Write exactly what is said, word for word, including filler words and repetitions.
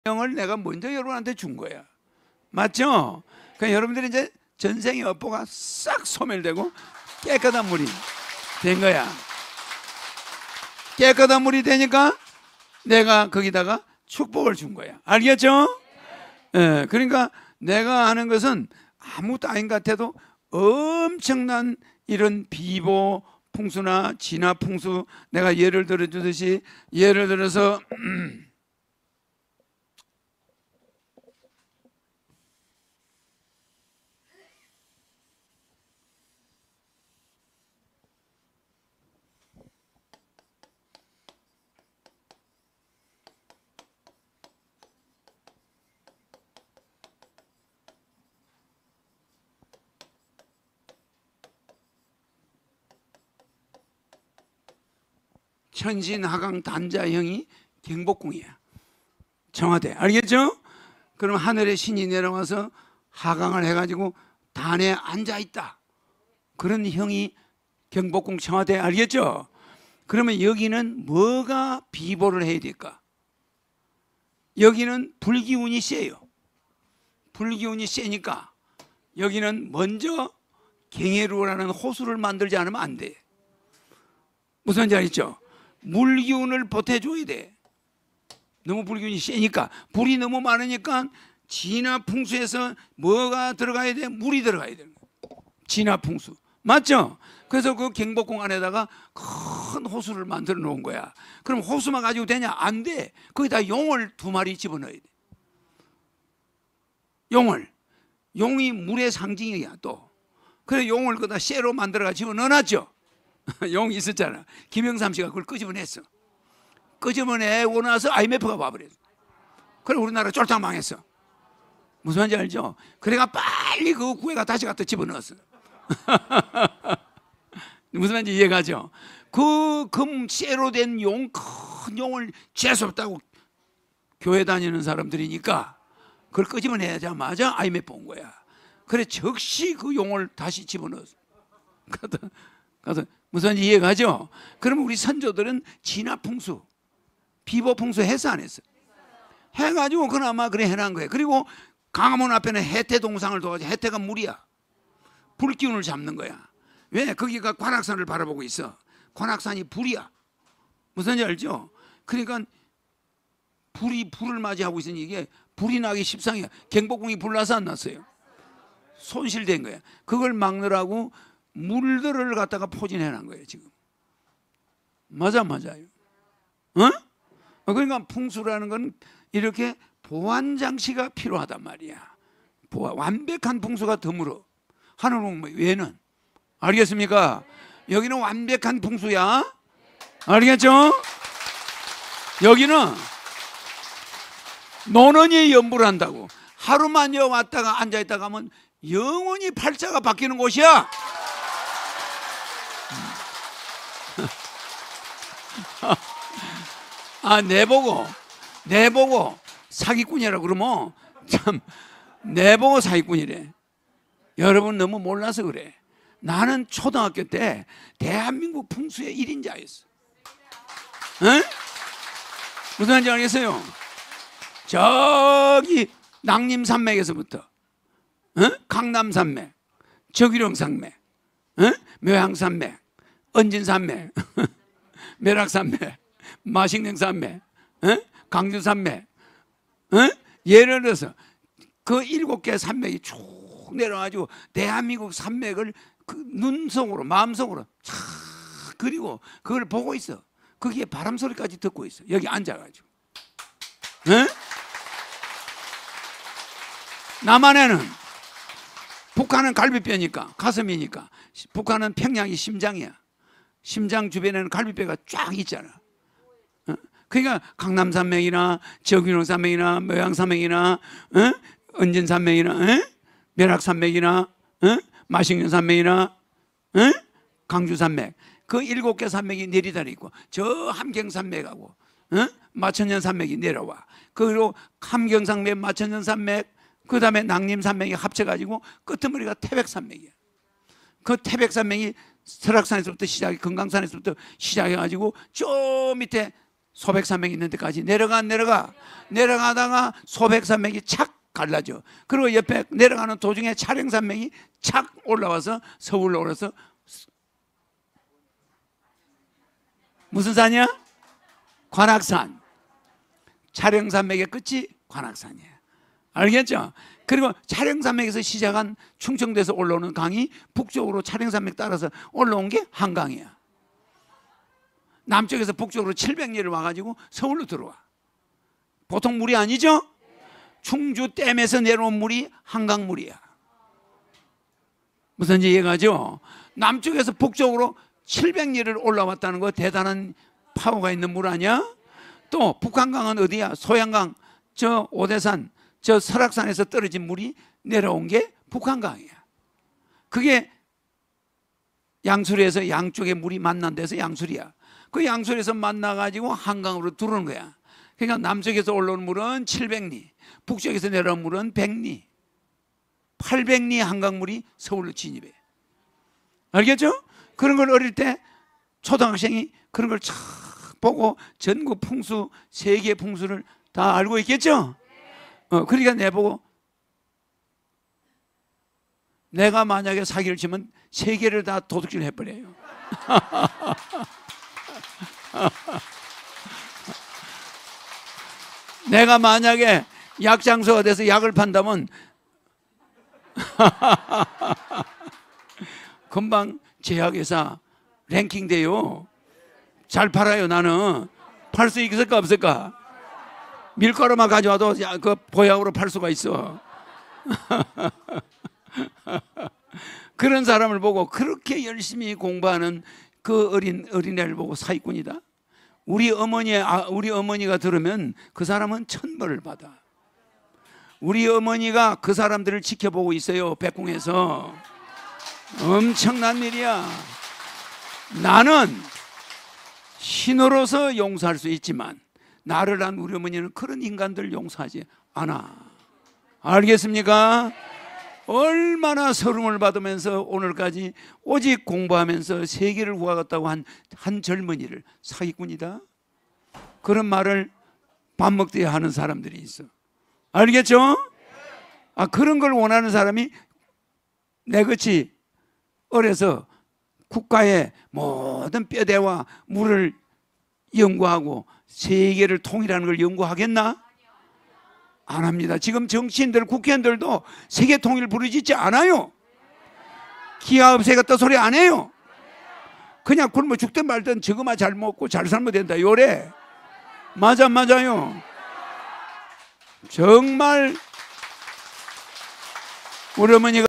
명을 내가 먼저 여러분한테 준 거야. 맞죠? 그러니까 여러분들이 이제 전생의 업보가 싹 소멸되고 깨끗한 물이 된 거야. 깨끗한 물이 되니까 내가 거기다가 축복을 준 거야. 알겠죠? 예, 그러니까 내가 하는 것은 아무것도 아닌 것 같아도 엄청난 이런 비보 풍수나 진화 풍수, 내가 예를 들어 주듯이, 예를 들어서 천신하강 단자형이 경복궁이야. 청와대. 알겠죠? 그럼 하늘의 신이 내려와서 하강을 해가지고 단에 앉아있다. 그런 형이 경복궁 청와대. 알겠죠? 그러면 여기는 뭐가 비보를 해야 될까? 여기는 불기운이 세요. 불기운이 세니까 여기는 먼저 경해루라는 호수를 만들지 않으면 안 돼. 무슨 말인지 알겠죠? 물기운을 보태줘야 돼. 너무 불기운이 세니까, 불이 너무 많으니까 진화풍수에서 뭐가 들어가야 돼? 물이 들어가야 되는 거야. 진화풍수. 맞죠? 그래서 그 경복궁 안에다가 큰 호수를 만들어 놓은 거야. 그럼 호수만 가지고 되냐? 안 돼. 거기다 용을 두 마리 집어넣어야 돼. 용을. 용이 물의 상징이야 또. 그래 용을 거기다 쇠로 만들어가 집어넣어놨죠. 용 있었잖아. 김영삼 씨가 그걸 끄집어냈어. 끄집어내고 나서 아이엠에프가 와버렸어. 그래 우리나라 쫄딱 망했어. 무슨 말인지 알죠? 그래가 빨리 그 구해가 다시 갖다 집어넣었어. 무슨 말인지 이해가죠? 그 금 쇠로 된 용, 큰 용을 재수없다고 교회 다니는 사람들이니까 그걸 끄집어내자마자 아이엠에프 온 거야. 그래 즉시 그 용을 다시 집어넣었어. 가서, 가서 무슨 말인지 이해가죠? 그러면 우리 선조들은 진화풍수, 비보풍수 해서 안 했어? 해가지고 그나마 그래 해놓은 거예요. 그리고 강화문 앞에는 해태동상을 둬가지고, 해태가 물이야. 불기운을 잡는 거야. 왜? 거기가 관악산을 바라보고 있어. 관악산이 불이야. 무슨 말인지 알죠? 그러니까 불이 불을 맞이하고 있으니 이게 불이 나기 십상이야. 경복궁이 불 나서 안 났어요? 손실된 거야. 그걸 막느라고 물들을 갖다가 포진해 놓은 거예요 지금. 맞아 맞아요. 어? 그러니까 풍수라는 건 이렇게 보완 장치가 필요하단 말이야. 보완, 완벽한 풍수가 드물어. 하늘은 외는. 알겠습니까? 여기는 완벽한 풍수야. 알겠죠? 여기는 노는이 연불을 한다고. 하루만 여 왔다가 앉아있다가 하면 영원히 팔자가 바뀌는 곳이야. 아, 내보고 내보고 사기꾼이라고 그러면 참, 내보고 사기꾼이래. 여러분 너무 몰라서 그래. 나는 초등학교 때 대한민국 풍수의 일인자였어. 에? 무슨 말인지 알겠어요? 저기 낭림산맥에서부터 에? 강남산맥, 저기령산맥, 에? 묘향산맥, 언진산맥, 매락산맥, 마식령산맥, 에? 강주산맥, 에? 예를 들어서 그 일곱 개 산맥이 쭉 내려가지고 대한민국 산맥을 그 눈속으로 마음속으로 쫙 그리고 그걸 보고 있어. 거기에 바람 소리까지 듣고 있어. 여기 앉아가지고. 에? 남한에는 북한은 갈비뼈니까, 가슴이니까, 북한은 평양이 심장이야. 심장 주변에는 갈비뼈가 쫙 있잖아. 어? 그러니까 강남산맥이나 저기룡산맥이나 묘향산맥이나 어? 언진산맥이나 어? 멸악산맥이나 어? 마식령산맥이나 어? 강주산맥, 그 일곱 개 산맥이 내리다리 있고, 저 함경산맥하고 어? 마천년산맥이 내려와. 그리고 함경산맥, 마천년산맥, 그 다음에 낭림산맥이 합쳐가지고 끝머리가 태백산맥이야. 그 태백산맥이 설악산에서부터 시작해, 금강산에서부터 시작해가지고 저 밑에 소백산맥 있는 데까지 내려가 내려가 내려가다가 소백산맥이 착 갈라져. 그리고 옆에 내려가는 도중에 차량산맥이 착 올라와서 서울로 올라서 무슨 산이야? 관악산. 차량산맥의 끝이 관악산이야. 알겠죠? 그리고 차량산맥에서 시작한 충청도에서 올라오는 강이 북쪽으로 차량산맥 따라서 올라온 게 한강이야. 남쪽에서 북쪽으로 칠백 리를 와가지고 서울로 들어와. 보통 물이 아니죠? 충주댐에서 내려온 물이 한강물이야. 무슨 이해가죠? 남쪽에서 북쪽으로 칠백 리를 올라왔다는 거 대단한 파워가 있는 물 아니야? 또 북한강은 어디야? 소양강, 저 오대산, 저 설악산에서 떨어진 물이 내려온 게 북한강이야. 그게 양수리에서 양쪽에 물이 만난 데서 양수리야. 그 양수리에서 만나가지고 한강으로 들어오는 거야. 그러니까 남쪽에서 올라오는 물은 칠백 리, 북쪽에서 내려온 물은 백 리, 팔백 리 한강물이 서울로 진입해. 알겠죠? 그런 걸 어릴 때 초등학생이 그런 걸 쫙 보고 전국 풍수, 세계 풍수를 다 알고 있겠죠? 어, 그러니까 내보고 내가 만약에 사기를 치면 세계를 다 도둑질 해버려요. 내가 만약에 약장소가 돼서 약을 판다면 금방 제약회사 랭킹 돼요. 잘 팔아요. 나는 팔 수 있을까 없을까? 밀가루만 가져와도 그 보약으로 팔 수가 있어. 그런 사람을 보고 그렇게 열심히 공부하는 그 어린 어린애를 보고 사기꾼이다. 우리 어머니 우리 어머니가 들으면 그 사람은 천벌을 받아. 우리 어머니가 그 사람들을 지켜보고 있어요. 백궁에서. 엄청난 일이야. 나는 신으로서 용서할 수 있지만 나를 한 우리 어머니는 그런 인간들 용서하지 않아. 알겠습니까? 얼마나 서름을 받으면서 오늘까지 오직 공부하면서 세계를 구하겠다고 한, 한 젊은이를 사기꾼이다. 그런 말을 밥 먹듯이 하는 사람들이 있어. 알겠죠? 아, 그런 걸 원하는 사람이 내같이 어려서 국가의 모든 뼈대와 물을 연구하고 세계를 통일하는 걸 연구하겠나? 안 합니다. 지금 정치인들, 국회의원들도 세계 통일 부르짖지 않아요. 기아 없애겠다 소리 안 해요. 그냥 굶어 죽든 말든 저거만 잘 먹고 잘 살면 된다 요래. 맞아 맞아요. 정말 우리 어머니가